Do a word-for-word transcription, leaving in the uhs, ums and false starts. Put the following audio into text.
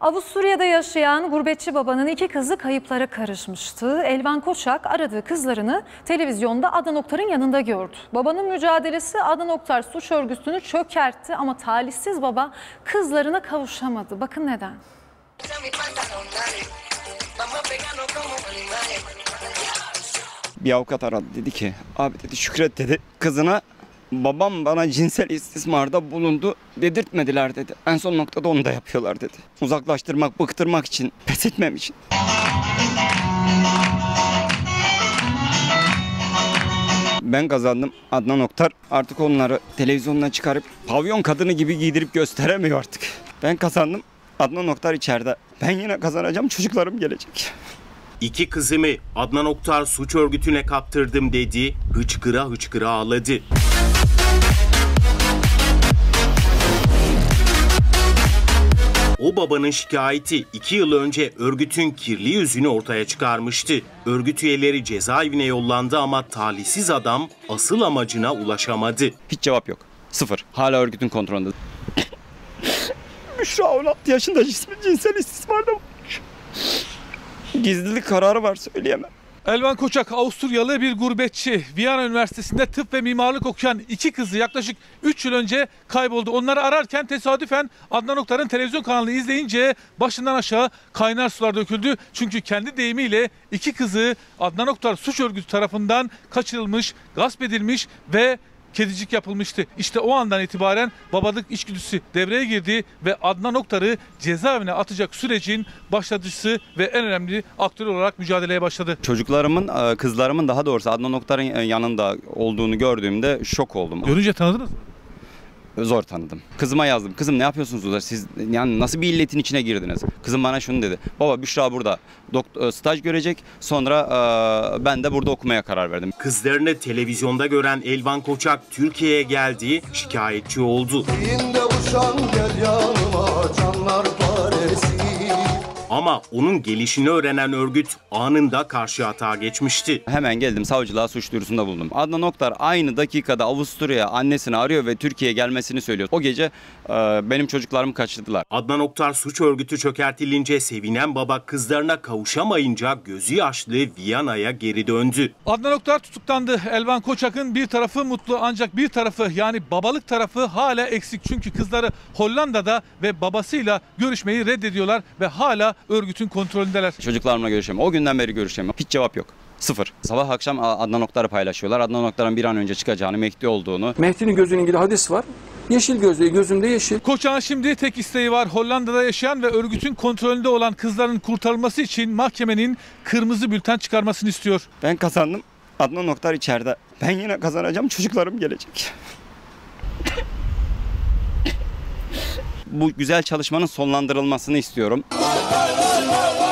Avusturya'da yaşayan gurbetçi babanın iki kızı kayıplara karışmıştı. Elvan Koçak aradığı kızlarını televizyonda Adnan Oktar'ın yanında gördü. Babanın mücadelesi Adnan Oktar suç örgütünü çökertti ama talihsiz baba kızlarına kavuşamadı. Bakın neden? Bir avukat aradı, dedi ki abi dedi Şükret dedi kızına babam bana cinsel istismarda bulundu dedirtmediler dedi. En son noktada onu da yapıyorlar dedi. Uzaklaştırmak, bıktırmak için, pes etmem için. Ben kazandım. Adnan Oktar artık onları televizyondan çıkarıp pavyon kadını gibi giydirip gösteremiyor artık. Ben kazandım. Adnan Oktar içeride. Ben yine kazanacağım. Çocuklarım gelecek. İki kızımı Adnan Oktar suç örgütüne kaptırdım dedi. Hıçkıra hıçkıra ağladı. O babanın şikayeti iki yıl önce örgütün kirli yüzünü ortaya çıkarmıştı. Örgüt üyeleri cezaevine yollandı ama talihsiz adam asıl amacına ulaşamadı. Hiç cevap yok. Sıfır. Hala örgütün kontrolünde. Büşra on altı yaşında cinsel istismarda bulunmuş. Gizlilik kararı var, söyleyemem. Elvan Koçak Avusturyalı bir gurbetçi. Viyana Üniversitesi'nde tıp ve mimarlık okuyan iki kızı yaklaşık üç yıl önce kayboldu. Onları ararken tesadüfen Adnan Oktar'ın televizyon kanalını izleyince başından aşağı kaynar sular döküldü. Çünkü kendi deyimiyle iki kızı Adnan Oktar suç örgütü tarafından kaçırılmış, gasp edilmiş ve kedicik yapılmıştı. İşte o andan itibaren babalık içgüdüsü devreye girdi ve Adnan Oktar'ı cezaevine atacak sürecin başlatıcısı ve en önemli aktör olarak mücadeleye başladı. Çocuklarımın, kızlarımın daha doğrusu Adnan Oktar'ın yanında olduğunu gördüğümde şok oldum. Görünce tanıdınız mı? Zor tanıdım. Kızıma yazdım. Kızım ne yapıyorsunuz burada? Siz yani nasıl bir illetin içine girdiniz? Kızım bana şunu dedi. Baba Büşra burada doktor, staj görecek. Sonra e, ben de burada okumaya karar verdim. Kızlarını televizyonda gören Elvan Koçak Türkiye'ye geldi, şikayetçi oldu. Uçan, gel yanıma, canlar paresi. Ama onun gelişini öğrenen örgüt anında karşı atağa geçmişti. Hemen geldim, savcılığa suç duyurusunda bulundum. Adnan Oktar aynı dakikada Avusturya annesini arıyor ve Türkiye'ye gelmesini söylüyor. O gece e, benim çocuklarımı kaçırdılar. Adnan Oktar suç örgütü çökertilince sevinen baba kızlarına kavuşamayınca gözü yaşlı Viyana'ya geri döndü. Adnan Oktar tutuklandı. Elvan Koçak'ın bir tarafı mutlu ancak bir tarafı yani babalık tarafı hala eksik. Çünkü kızları Hollanda'da ve babasıyla görüşmeyi reddediyorlar ve hala örgütün kontrolündeler. Çocuklarımla görüşemiyorum. O günden beri görüşemiyorum. Hiç cevap yok. Sıfır. Sabah akşam Adnan Oktar'ı paylaşıyorlar. Adnan Oktar'ın bir an önce çıkacağını, Mehdi olduğunu. Mehdi'nin gözünün ilgili hadis var. Yeşil gözlü, gözümde yeşil. Koçak'ın şimdi tek isteği var. Hollanda'da yaşayan ve örgütün kontrolünde olan kızların kurtarılması için mahkemenin kırmızı bülten çıkarmasını istiyor. Ben kazandım. Adnan Oktar içeride. Ben yine kazanacağım. Çocuklarım gelecek. Bu güzel çalışmanın sonlandırılmasını istiyorum.